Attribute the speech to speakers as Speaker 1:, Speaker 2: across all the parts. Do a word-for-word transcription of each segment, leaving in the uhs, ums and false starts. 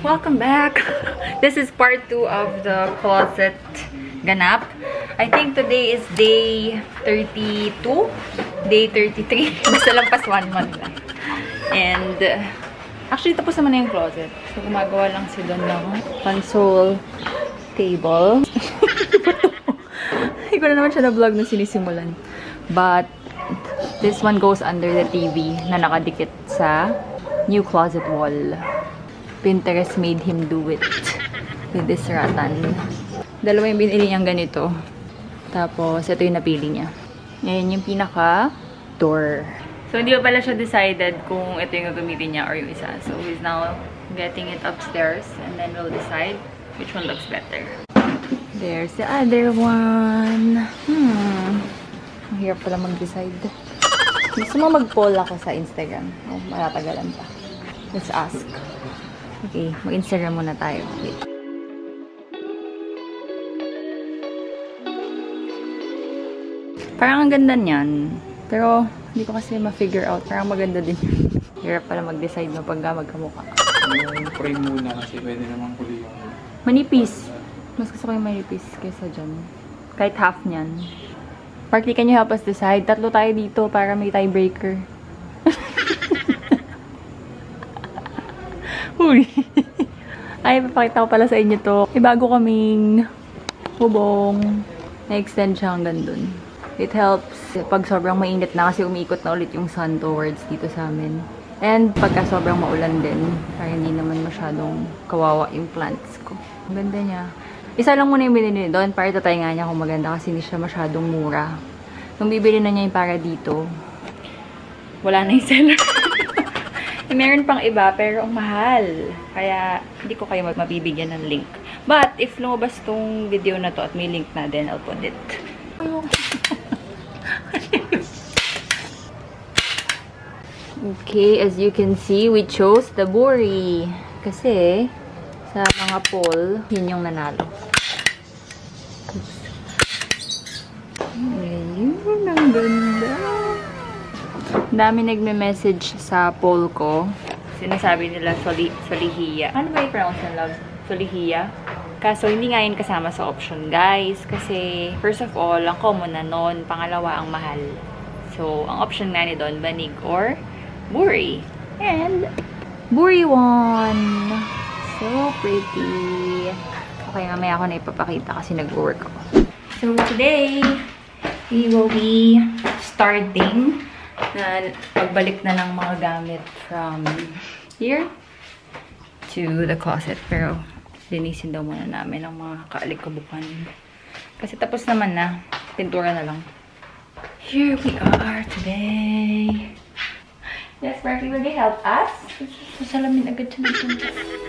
Speaker 1: Welcome back! This is part two of the closet ganap. I think today is day thirty-two, day thirty-three. Basta lampas one month na. And uh, actually tapos naman na yung closet. So gumagawa lang si Don ng console table. Hindi ko na naman siya na vlog na sinisimulan. But this one goes under the T V na nakadikit sa new closet wall. Pinterest made him do it with this rattan. Dalawa yung binili niyang ganito. Tapos, ito yung napili niya. Ngayon yung pinaka-door. So, hindi pa pala siya decided kung ito yung gagamitin niya or yung isa. So, he's now getting it upstairs. And then we'll decide which one looks better. There's the other one. Hmm. Ang hirap pala mag-decide. Gusto mo mag-poll ako sa Instagram. Oh, matatagalan pa. Let's ask. Okay, mag-Instagram muna tayo. Wait. Parang ang ganda niyan. Pero, hindi ko kasi ma-figure out. Parang maganda din yun. Hirap pala mag-decide no pagka magkamukha.
Speaker 2: Yung frame muna kasi pwede naman kuli yung...
Speaker 1: Manipis. Mas gusto ko yung manipis kaysa dyan. Kahit half niyan. Partly, can you help us decide? Tatlo tayo dito para may tiebreaker. Uy! Ay, papakita ko pala sa inyo to. May bago kaming hubong. Na-extend siya hanggang dun. It helps pag sobrang mainit na kasi umiikot na ulit yung sun towards dito sa amin. And pagka sobrang maulan din, para hindi naman masyadong kawawa yung plants ko. Ang ganda niya. Isa lang muna yung binili doon para tatay nga niya kung maganda kasi hindi siya masyadong mura. Nung bibili na niya yung para dito, wala na yung seller. Eh, meron pang iba, pero ang mahal. Kaya, hindi ko kayo mabibigyan ng link. But, if lumabas tong video na to at may link na din, I'll put it. Okay, as you can see, we chose the Buri. Kasi, sa mga poll, yun yung nanalo. Ayun, ang ganda. Dami nagme-message sa poll ko. Sinasabi nila soli solihiya. Ano ba i-pronounce ng love? Solihiya? Kaso, hindi nga yun kasama sa option, guys. Kasi, first of all, ang common na nun. Pangalawa, ang mahal. So, ang option nga ni Don, banig or Buri. And, Buri won! So pretty. Okay, mamaya ako na ipapakita kasi nag-work ako. So, today, we will be starting na pagbalik na ng mga gamit from here to the closet. Pero, linisin daw muna namin ang mga kaalikabukan. Kasi tapos naman na. Pintura na lang. Here we are today. Yes, Berkeley, will you help us? Sasalamin agad siya nito.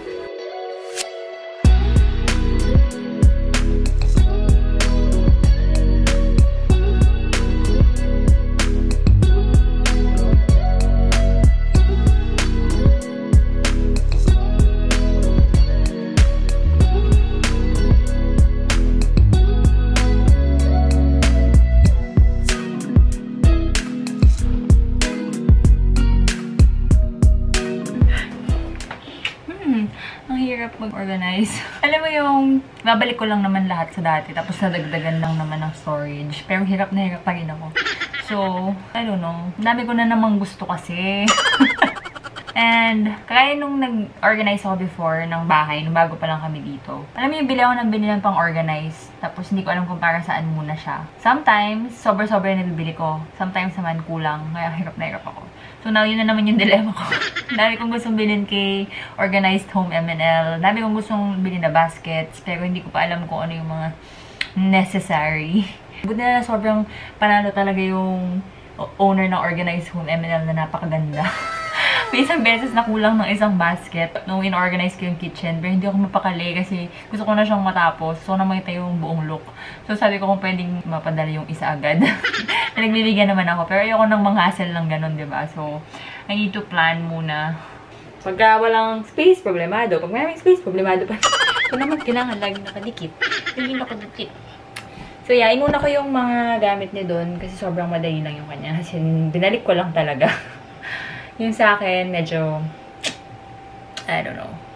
Speaker 1: Mag-organize. Alam mo yung, babalik ko lang naman lahat sa dati, tapos nadagdagan lang naman ng storage. Pero hirap na hirap pa rin ako. So, I don't know. Dami ko na namang gusto kasi. And, kaya nung nag-organize ako before ng bahay, nung bago pa lang kami dito. Alam mo yung bili ako ng bili ng pang-organize, tapos hindi ko alam kung para saan muna siya. Sometimes, sobra-sobra yung nabibili ko. Sometimes naman kulang, kaya hirap na hirap ako. So now, yun na naman yung dilemma ko. Dami kong gustong bilhin kay Organized Home M and L. Dami kong gustong bilhin na baskets, pero hindi ko pa alam kung ano yung mga necessary. Buti na sobrang panalo talaga yung owner ng Organized Home M and L na napakaganda. May isang beses na kulang ng isang basket nung in-organize ko yung kitchen. Pero hindi ako mapakali kasi gusto ko na siyang matapos. So, na makita yung buong look. So, sabi ko kung pwedeng mapadala yung isa agad. Nagbibigyan naman ako. Pero ayoko nang mang-hassle ng ganun, diba? So, I need to plan muna. Pagka walang space, problemado. Pag maraming space, problemado pa. So, naman kailangan lagi nakadikit. Hindi nakadikit. So, yeah, inuna ko yung mga gamit niya doon kasi sobrang madali lang yung kanya. Kasi binalik ko lang talaga. Yung sa akin, medyo, I don't know,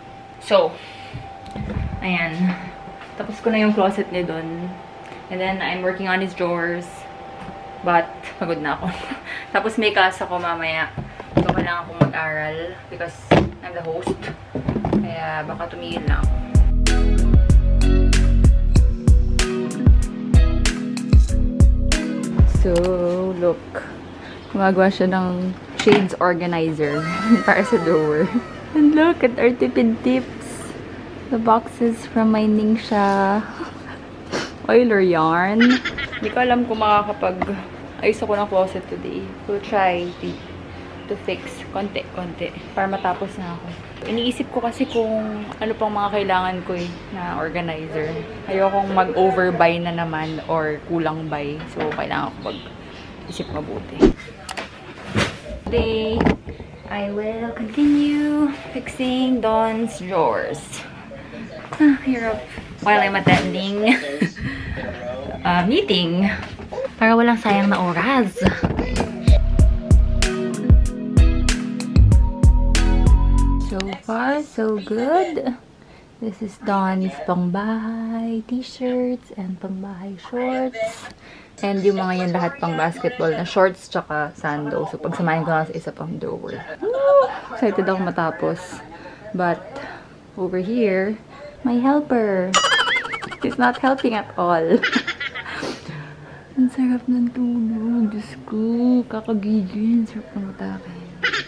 Speaker 1: So, ayan. Tapos ko na yung closet niya dun. And then, I'm working on his drawers. But, pagod na ako. Tapos may class ako mamaya. So, kailangan akong mag-aral because I'm the host. Kaya, baka tumigil na ako. So, look. Gumagawa siya ng shades organizer para sa drawer. And look at our tipid tips. The boxes from my Ningxia Oiler yarn. Hindi ko alam kung makakapag ayos ako ng closet today. We'll try to, to fix konti-konti para matapos na ako. Iniisip ko kasi kung ano pang mga kailangan ko eh, na organizer. Ayokong mag-overbuy na naman or kulang buy. So, kailangan ko mag-isip mabuti. Today, I will continue fixing Dawn's drawers. Ah, hirap. While I'm attending uh, meeting. Para walang sayang na oras. So far, so good. This is Dawn's pangbahay t-shirts and pangbahay shorts. And yung mga yan lahat pang basketball na shorts tsaka sandals. So pagsamahin ko na sa isa pang drawer. Woo! Excited ako matapos. But over here, my helper. She's not helping at all. Ang sarap ng tulog. Diyos ko. Kakagigil. Sarap ng matakin.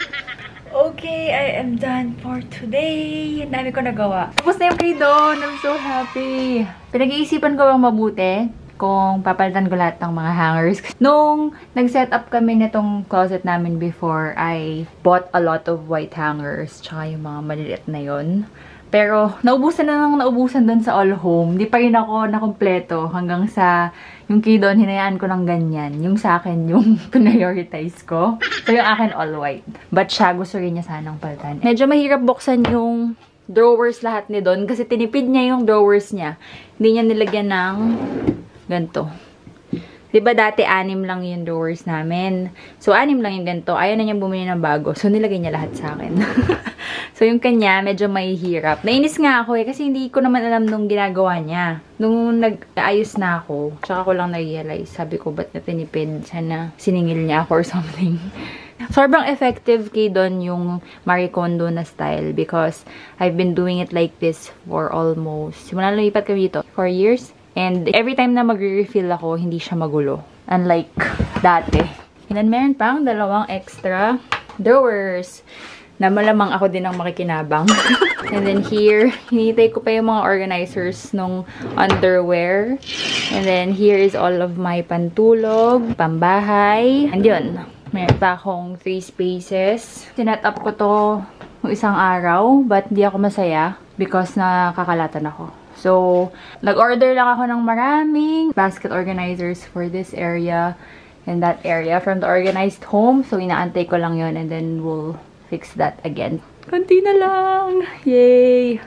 Speaker 1: Okay, I am done for today. Ang dami ko nagawa. Tapos na yung kay Dawn. I'm so happy. Pinag-iisipan ko bang mabuti kung papalitan ko lahat ng mga hangers. Nung nag-set up kami nitong closet namin before, I bought a lot of white hangers. Tsaka yung mga maliliit na yon. Pero, naubusan na nang naubusan dun sa All Home. Di pa rin ako nakompleto hanggang sa yung kay Dawn, hinayaan ko ng ganyan. Yung sa akin, yung prioritize ko. So, yung akin all white. But siya, gusto rin niya sanang palitan. Medyo mahirap buksan yung drawers lahat ni Dawn kasi tinipid niya yung drawers niya. Hindi niya nilagyan ng ganito. Diba dati anim lang yung drawers namin. So, anim lang yung ganito. Ayaw na niya bumili ng bago. So, nilagay niya lahat sa akin. So, yung kanya, medyo may hirap. Nainis nga ako eh, kasi hindi ko naman alam nung ginagawa niya. Nung nag-ayos na ako, tsaka ko lang na-realize. Sabi ko, ba't na tinipid? Sana siningil niya ako or something. Sobrang effective kay Dawn yung Marie Kondo na style because I've been doing it like this for almost, simula na lipat kami dito, four years. And every time na magre-refill ako, hindi siya magulo. Unlike dati. And then meron pang dalawang extra drawers na malamang ako din ang makikinabang. And then here, hinihintay ko pa yung mga organizers nung underwear. And then here is all of my pantulog, pambahay. And yun, meron pa akong three spaces. Sinet up ko to ng isang araw, but di ako masaya because nakakalatan ako. So, nag-order lang ako ng maraming basket organizers for this area and that area from the organized home. So, inaantay ko lang yun and then we'll fix that again. Konti na lang! Yay!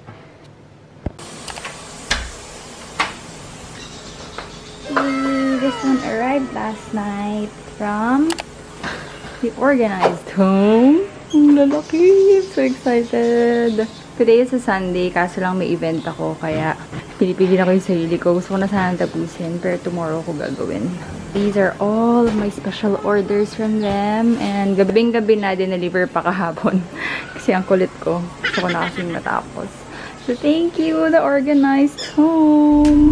Speaker 1: Yay! This one arrived last night from the organized home. Ang lalaki! I'm so excited! Today is a Sunday, kaso lang may event ako, kaya pinipili na ko yung sarili ko. Gusto ko na sana tapusin, pero tomorrow ko gagawin. These are all of my special orders from them, and gabing-gabi na dineliver pa kahapon. Kasi ang kulit ko. Gusto ko na kasing matapos. So, thank you, the organized home!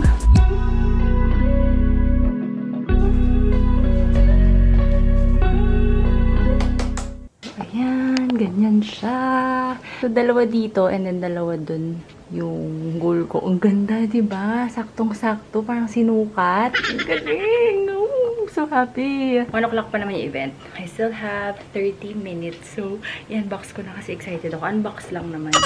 Speaker 1: Ganyan siya. So, dalawa dito and then dalawa dun yung goal ko. Ang ganda, diba? Saktong-sakto. Parang sinukat. Ang galing! Oh, so happy. one o'clock pa naman yung event. I still have thirty minutes. So, i-unbox ko na kasi excited ako. Unbox lang naman.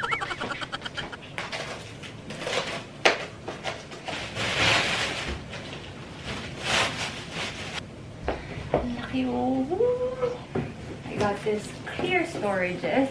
Speaker 1: Ang laki, oh! I got this clear storages.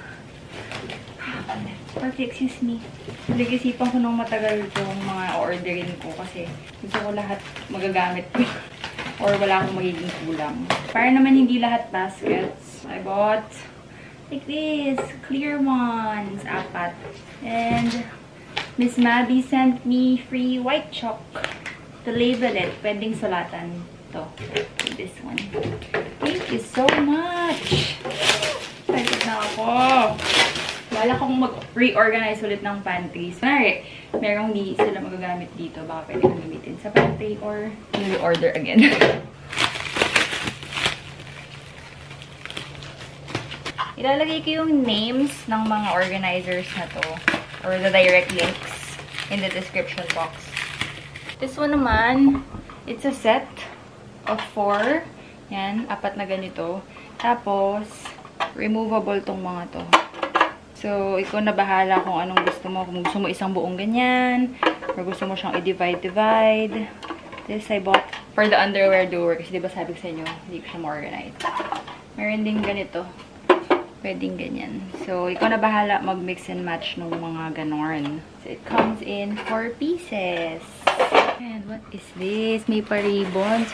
Speaker 1: Pati, excuse me. Nag-isipan ko nung matagal itong mga orderin ko kasi gusto ko lahat magagamit ko. Or wala akong magiging kulang. Para naman hindi lahat baskets, I bought Like this. Clear ones. Apat. And Miss Maddie sent me free white chalk to label it. Pwedeng sulatan to. This one. Thank you so much. Excited na ako. Wala kong mag-reorganize ulit ng pantries. Kunwari, merong hindi sila magagamit dito. Baka pwede kong gamitin sa pantry or i-order again. Ilalagay ko yung names ng mga organizers na to or the direct links in the description box. This one naman, it's a set of four. Yan, apat na ganito. Tapos, removable tong mga to. So, ikaw na bahala kung anong gusto mo. Kung gusto mo isang buong ganyan, or gusto mo siyang i-divide-divide. This I bought for the underwear doer. Kasi diba sabi ko sa inyo, hindi ko siya ma-organize. Meron din ganito. Pwedeng ganyan. So, ikaw na bahala mag-mix and match ng mga ganon. So, it comes in four pieces. And what is this? May pa-ribbons.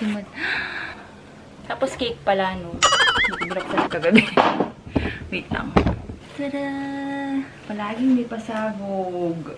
Speaker 1: Tapos cake pala, no? Hindi ko binuksan kagabi. Wait lang. Tada! Palaging may pasabog.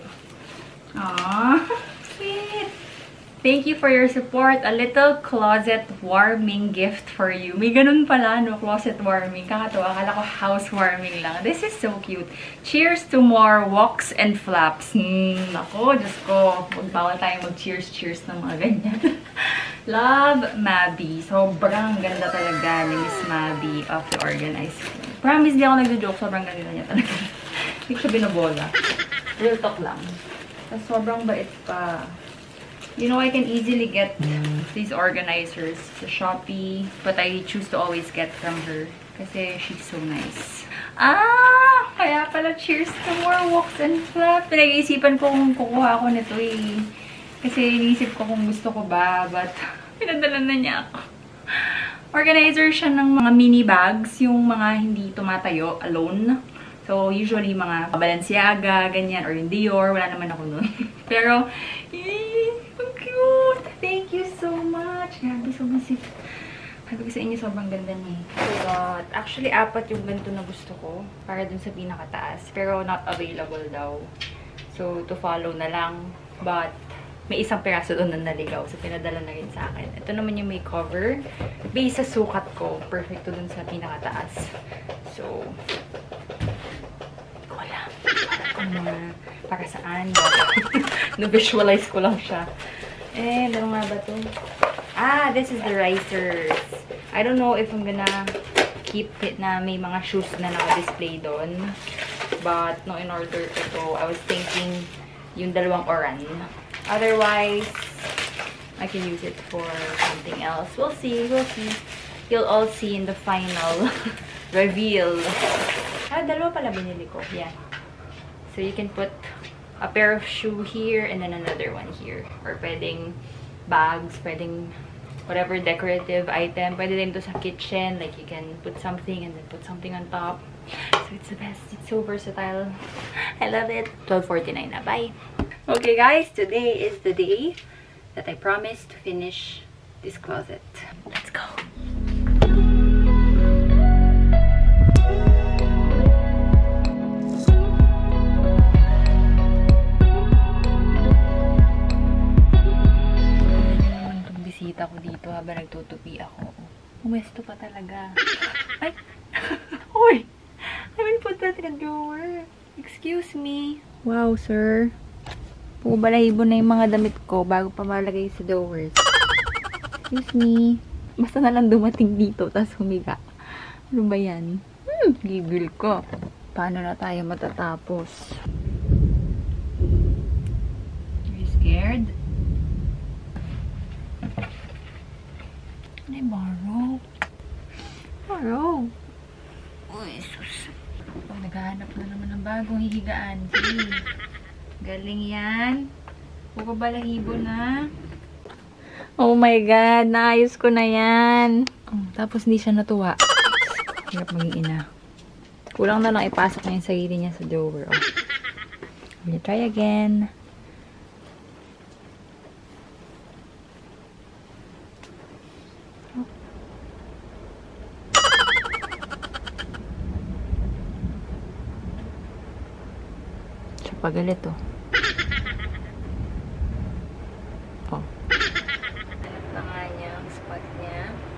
Speaker 1: Aww! Sweet! Thank you for your support. A little closet warming gift for you. May ganun pala, no? Closet warming. Kakatawa. Akala ko housewarming lang. This is so cute. Cheers to more walks and flaps. Hmm, ako, Diyos ko. Magbawal tayo mag-cheers-cheers ng mga ganyan. Love, Mabi. Sobrang ganda talaga ni Miss Mabi of the Organized. Promise, di ako nagjo-joke. Sobrang ganda niya talaga. Hindi ko siya binabola. Real talk lang. Tapos sobrang bait pa. You know, I can easily get these organizers sa Shopee, but I choose to always get from her kasi she's so nice. Ah! Kaya pala, cheers to more walks and flaps. Pinag-iisipan ko kung kukuha ako nito eh. Kasi iniisip ko kung gusto ko ba, but pinadala na niya ako. Organizer siya ng mga mini bags, yung mga hindi tumatayo alone. So, usually, mga Balenciaga, ganyan, or yung Dior. Wala naman ako nun. Pero, eh, so cute! Thank you so much! Grabe, sobrang sip. Sabi ko sa inyo, sobrang ganda niya. But, actually, apat yung ganito na gusto ko. Para dun sa pinakataas. Pero, not available daw. So, to follow na lang. But, may isang piraso doon na naligaw. So, pinadala na rin sa akin. Ito naman yung may cover. Base sa sukat ko. Perfect to dun sa pinakataas. So, wala. Para kung mga para saan. Na-visualize ko lang siya. Eh, ano nga ba to? Ah, this is the risers. I don't know if I'm gonna keep it na may mga shoes na naka-display doon. But, no, in order ko to, I was thinking yung dalawang oran. Otherwise, I can use it for something else. We'll see. We'll see. You'll all see in the final reveal. Ah, dalawa pala binili ko. Yeah. So, you can put a pair of shoe here and then another one here. Or pwedeng bags, pwedeng whatever decorative item. Pwede din to sa kitchen. Like, you can put something and then put something on top. So, it's the best. It's so versatile. I love it. twelve forty-nine na. Bye! Okay, guys. Today is the day that I promised to finish this closet. Let's go! Bisita ko dito habang nagtutupi ako. Umesto pa talaga. Ay! Uy! I will put that in a drawer. Excuse me. Wow, sir. Pubalahibo na yung mga damit ko bago pa malagay sa drawers. Excuse me. Basta na lang dumating dito, tapos humiga. Ano ba yan? Hmm, gigil ko. Paano na tayo matatapos? Are you scared? Ay, borrow. Borrow. Uy, sus. Oh, naghahanap na naman ng bagong hihigaan. Sige. Galing yan. Pupabalahibo na. Oh my God. Naayos ko na yan. Oh, tapos hindi siya natuwa. Hirap maging ina. Kulang na lang ipasok na yung sarili niya sa drawer. Oh. We'll try again. Nagpapagalit, oh. Oh. Na nga niya ang spot niya.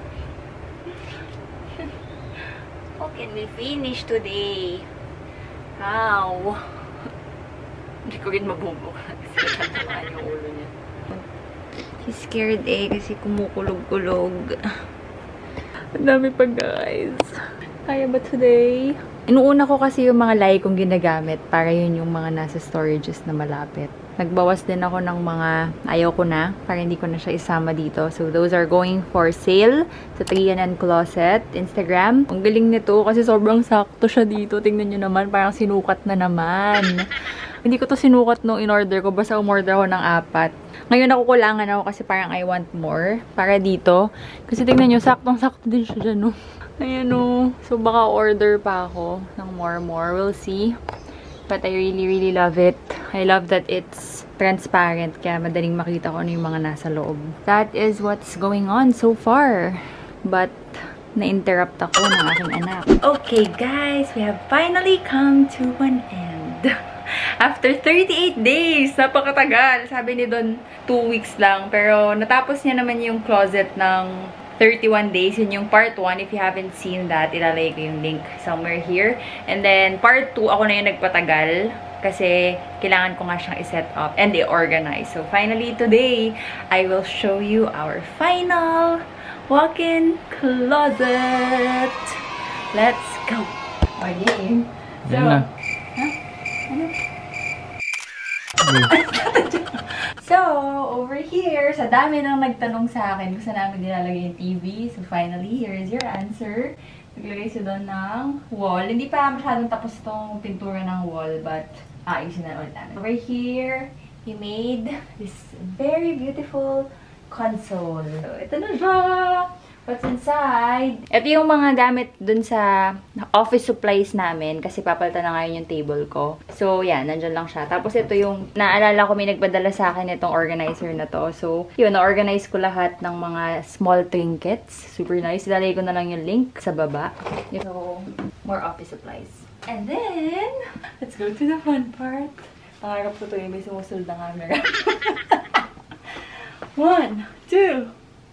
Speaker 1: How can we finish today? How? Hindi ko rin mabubukas. Kasi natamaan yung ulo niya. He's scared eh kasi kumukulog-kulog. Ang dami pa guys. Kaya ba today? Inuuna ko kasi yung mga lay kong ginagamit para yun yung mga nasa storages na malapit. Nagbawas din ako ng mga ayaw ko na para hindi ko na siya isama dito. So those are going for sale sa Trian and Closet Instagram. Ang galing nito kasi sobrang sakto siya dito. Tingnan nyo naman, parang sinukat na naman. Hindi ko to sinukat nung in-order ko. Basta umorder ako ng apat. Ngayon nakukulangan ako kasi parang I want more. Para dito. Kasi tingnan nyo, saktong-sakto din siya dyan, no? Ayan, no? So, baka order pa ako ng more more. We'll see. But I really, really love it. I love that it's transparent. Kaya madaling makita ko ano yung mga nasa loob. That is what's going on so far. But, na-interrupt ako ng aking anak. Okay, guys. We have finally come to an end. After thirty-eight days, napakatagal. Sabi ni Don, two weeks lang. Pero natapos niya naman yung closet ng thirty-one days. Yun yung part one. If you haven't seen that, ilalagay ko yung link somewhere here. And then, part two, ako na yung nagpatagal. Kasi, kailangan ko nga siyang i-set up and i-organize. So, finally, today, I will show you our final walk-in closet. Let's go! Okay. So, so, over here, sa dami nang nagtanong sa akin kung saan namin nilalagay yung T V. So, finally, here is your answer. Naglagay siya doon ng wall. Hindi pa masyadong tapos tong pintura ng wall, but ayusin na ulit namin. Over here, he made this very beautiful console. So, ito na siya! What's inside? Ito yung mga gamit dun sa office supplies namin kasi papalitan na ngayon yung table ko. So, yan. Nandyan lang siya. Tapos, ito yung naalala ko may nagpadala sa akin itong organizer na to. So, yun. Na-organize ko lahat ng mga small trinkets. Super nice. Ilalagay ko na lang yung link sa baba. So, more office supplies. And then, let's go to the fun part. Pangarap ko to yung may sumusunod na camera. One, two,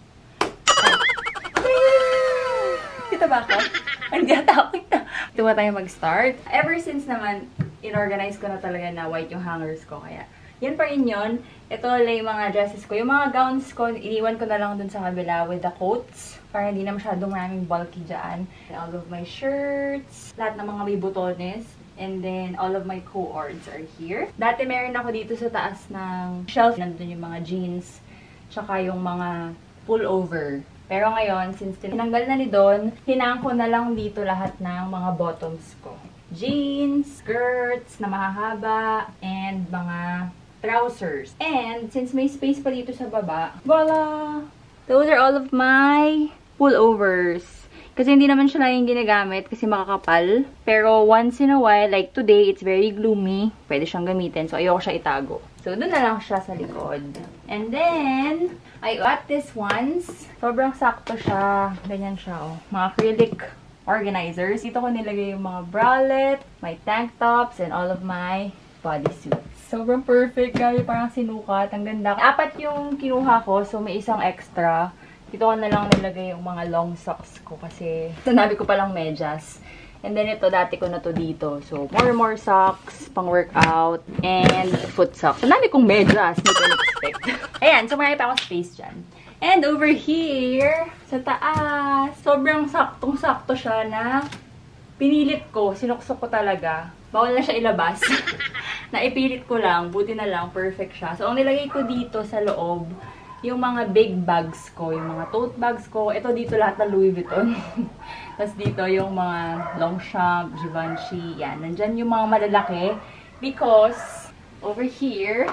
Speaker 1: kita ba ako? Hindi ata ako. Ito ba tayo mag-start? Ever since naman, in-organize ko na talaga na white yung hangers ko. Kaya, yan pa rin yun. Ito lang yung mga dresses ko. Yung mga gowns ko, iniwan ko na lang dun sa kabila with the coats. Para hindi na masyadong maraming bulky dyan. All of my shirts. Lahat ng mga may butones. And then, all of my co-ords are here. Dati meron ako dito sa taas ng shelf. Nandun yung mga jeans. Tsaka yung mga pullover. Pero ngayon, since tinanggal na ni Don, hinang ko na lang dito lahat ng mga bottoms ko. Jeans, skirts na mahahaba, and mga trousers. And since may space pa dito sa baba, voila! Those are all of my pullovers. Kasi hindi naman siya laging ginagamit kasi makakapal. Pero once in a while, like today, it's very gloomy. Pwede siyang gamitin. So, ayoko siya itago. So, doon na lang siya sa likod. And then, I got this ones. Sobrang sakto siya. Ganyan siya, oh. Mga acrylic organizers. Dito ko nilagay yung mga bralette, my tank tops, and all of my bodysuits. Sobrang perfect. Grabe, parang sinukat. Ang ganda. Apat yung kinuha ko. So, may isang extra. Dito ko na lang nilagay yung mga long socks ko kasi sanabi ko palang medyas. And then ito, dati ko na to dito. So, more and more socks, pang workout, and foot socks. Sanabi kong medyas, hindi ko expect. Ayan, so marami pa akong space dyan. And over here, sa taas, sobrang saktong-sakto siya na pinilit ko, sinuksok ko talaga. Bawal na siya ilabas. Naipilit ko lang, buti na lang, perfect siya. So, ang nilagay ko dito sa loob, yung mga big bags ko, yung mga tote bags ko. Ito dito lahat ng Louis Vuitton. Tapos dito yung mga Longchamp, Givenchy. Yan, nandyan yung mga malalaki. Because, over here,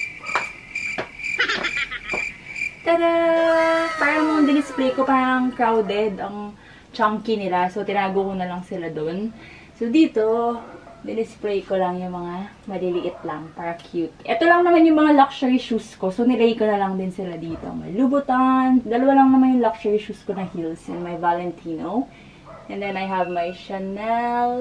Speaker 1: tada! Parang nung display ko, parang crowded ang chunky nila. So, tinago ko na lang sila dun. So, dito, dinisplay ko lang yung mga maliliit lang, para cute. Ito lang naman yung mga luxury shoes ko. So, nilagay ko na lang din sila dito. May Louboutin. Dalawa lang naman yung luxury shoes ko na heels. And my Valentino. And then, I have my Chanel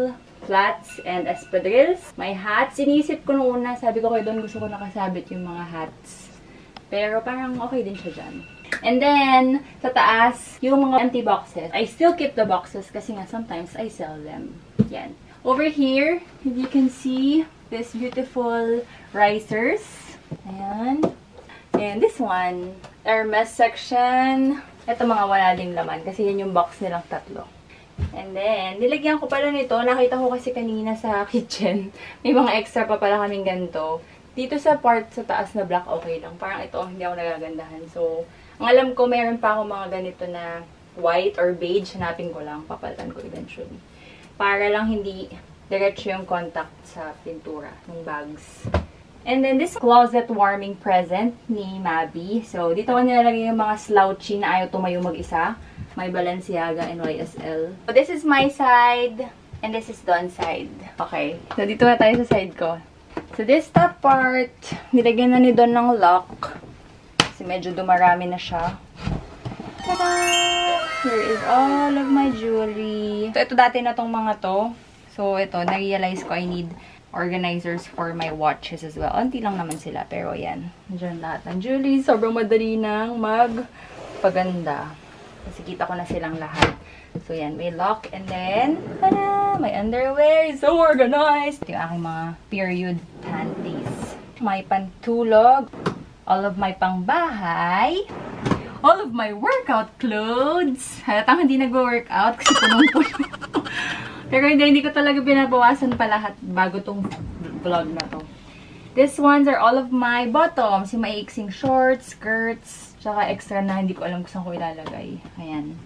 Speaker 1: flats and espadrilles. My hats. Inisip ko nung una, sabi ko kay Don, gusto ko nakasabit yung mga hats. Pero parang okay din siya dyan. And then, sa taas, yung mga empty boxes. I still keep the boxes kasi nga sometimes I sell them. Yan. Over here, if you can see, this beautiful risers. Ayan. And this one, Hermes section. Ito mga wala ding laman kasi yan yung box nilang tatlo. And then, nilagyan ko pala nito. Nakita ko kasi kanina sa kitchen. May mga extra pa pala kaming ganito. Dito sa part sa taas na black, okay lang. Parang ito, hindi ako nagagandahan. So, ang alam ko, meron pa ako mga ganito na white or beige. Hanapin ko lang. Papalitan ko eventually. Para lang hindi diretso yung contact sa pintura ng bags. And then, this closet warming present ni Mabi. So, dito ko nilalagay yung mga slouchy na ayaw tumayo mag-isa. May Balenciaga and Y S L. So, this is my side. And this is Don's side. Okay. So, dito na tayo sa side ko. So, this top part, nilagyan na ni Don ng lock. Kasi medyo dumarami na siya. Tada! Here is all of my jewelry. So, ito dati na tong mga to. So, ito, na-realize ko I need organizers for my watches as well. Unti lang naman sila, pero yan. Nandiyan lahat ng jewelry. Sobrang madali nang magpaganda. Kasi kita ko na silang lahat. So, yan. May lock. And then, tada! My underwear is so organized. Ito yung aking mga period panties. My pantulog. All of my pangbahay. All of my workout clothes. Halatang hindi nag-workout kasi punong-puno. Pero hindi, hindi ko talaga pinabawasan pa lahat bago tong vlog na to. These ones are all of my bottoms. Yung maiiksing shorts, skirts, tsaka extra na hindi ko alam kung saan ko ilalagay. Ayan.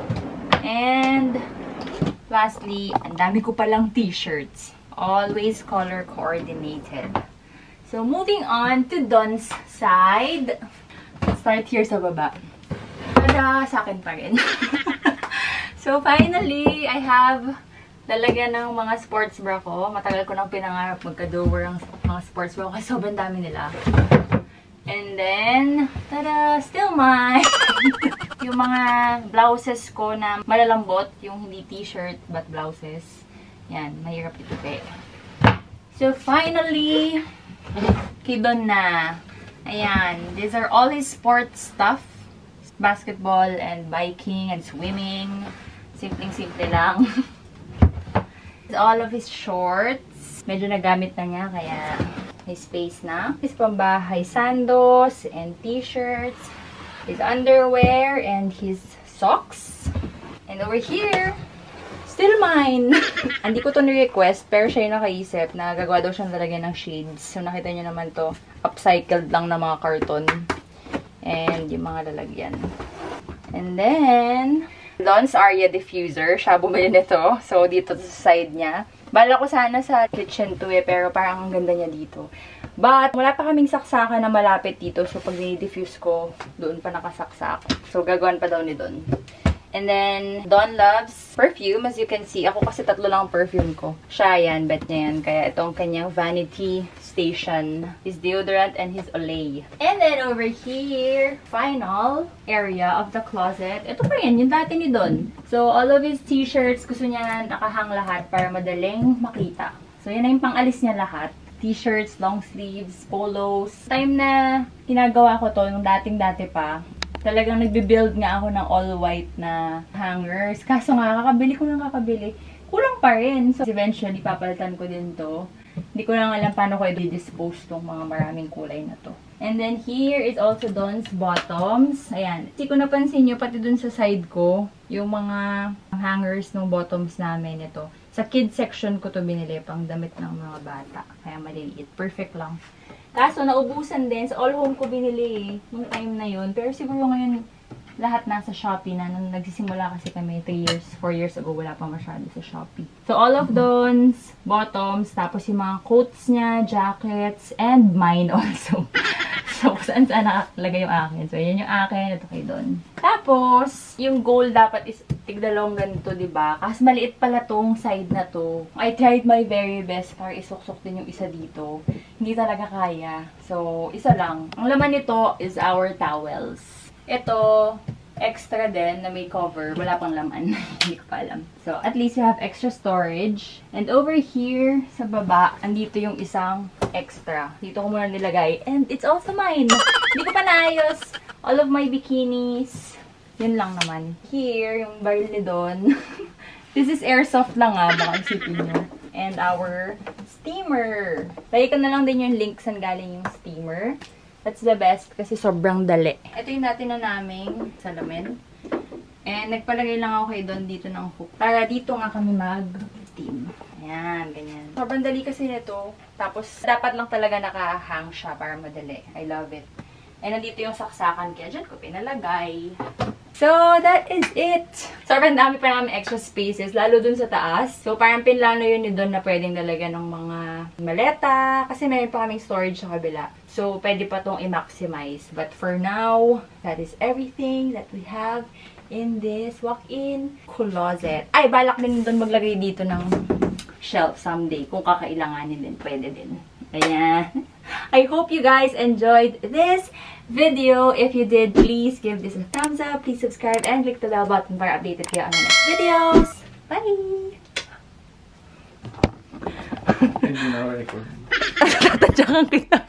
Speaker 1: And, lastly, ang dami ko palang t-shirts. Always color coordinated. So, moving on to Don's side. Let's start here sa baba. Tada! Sa akin pa rin. So, finally, I have lalagyan ng mga sports bra ko. Matagal ko nang pinangarap magka-dover ang mga sports bra ko kasi sobrang dami nila. And then, tada! Still mine! Yung mga blouses ko na malalambot, yung hindi t-shirt but blouses. Yan, mahirap itupi. So, finally, kay Don na. Ayan, these are all his sports stuff. Basketball and biking and swimming. Simpleng-simple lang. All of his shorts. Medyo nagamit na niya, kaya may space na. His pambahay sandos and t-shirts. His underwear and his socks. And over here, still mine. Hindi ko to ni-request, pero siya yung nakaisip na gagawa daw siyang lalagyan ng shades. So, nakita niyo naman to. Upcycled lang na mga karton. And yung mga lalagyan. And then, Don's Aria diffuser. Siya bumili nito. So, dito sa side niya. Bala ko sana sa kitchen to eh, pero parang ang ganda niya dito. But, wala pa kaming saksakan na malapit dito. So, pag ni-diffuse ko, doon pa nakasaksak. So, gagawin pa daw ni Don. And then, Don loves perfume. As you can see, ako kasi tatlo lang ang perfume ko. Siya yan, bet niya yan. Kaya itong kanyang vanity station. His deodorant and his Olay. And then, over here, final area of the closet. Ito pa yan, yung dati ni Don. So, all of his t-shirts, gusto niya nakahang lahat para madaling makita. So, yan na yung pang-alis niya lahat. T-shirts, long sleeves, polos. Time na ginagawa ko to, nung dating-dati pa, talagang nagbe-build nga ako ng all-white na hangers. Kaso nga, kakabili ko nang kakabili. Kulang pa rin. So, eventually, papalitan ko din to. Hindi ko lang alam paano ko i-dispose tong mga maraming kulay na to. And then, here is also Don's bottoms. Ayan. Hindi ko napansin nyo, pati dun sa side ko, yung mga hangers ng bottoms namin ito. Sa kids section ko to binili, pang damit ng mga bata. Kaya maliliit. Perfect lang. Kaso, naubusan din. Sa All Home ko binili eh. Nung time na yun. Pero siguro ngayon, lahat nasa Shopee na. Nung nagsisimula kasi kami three years, four years ago, wala pa masyado sa Shopee. So, all of those bottoms, tapos yung mga coats niya, jackets, and mine also. So, saan saan nakalagay yung akin. So, yan yung akin. Ito kay Don. Tapos, yung goal dapat is tigdalawang ganito, diba? Kasi maliit pala tong side na to. I tried my very best para isuksok din yung isa dito. Hindi talaga kaya. So, isa lang. Ang laman nito is our towels. Ito, extra din na may cover. Wala pang laman. Hindi ko pa alam. So, at least you have extra storage. And over here, sa baba, andito yung isang extra. Dito ko muna nilagay. And it's also mine. Hindi ko pa naayos. All of my bikinis. Yun lang naman. Here, yung baril ni Don. This is airsoft lang ah. Baka isipin nyo. And our steamer. Lagay ko na lang din yung link saan galing yung steamer. That's the best kasi sobrang dali. Ito yung natin na naming salamin. And nagpalagay lang ako kay Don dito ng hook. Para dito nga kami mag-steam. Ayan, ganyan. Sobrang dali kasi nito. Tapos dapat lang talaga nakahang siya para madali. I love it. And nandito yung saksakan kaya dyan ko pinalagay. So, that is it. Sobrang dami pa namin extra spaces, lalo dun sa taas. So, parang pinlano yun ni Don na pwedeng dalagan ng mga maleta. Kasi meron pa kaming storage sa kabila. So, pwede pa tong i-maximize. But for now, that is everything that we have in this walk-in closet. Ay, balak din Don maglagay dito ng shelf someday. Kung kakailanganin din, pwede din. Ayan. I hope you guys enjoyed this video. If you did, please give this a thumbs up. Please subscribe and click the bell button para updated kayo on the next videos. Bye!
Speaker 2: Hindi na record.
Speaker 1: Tatadyakan kita.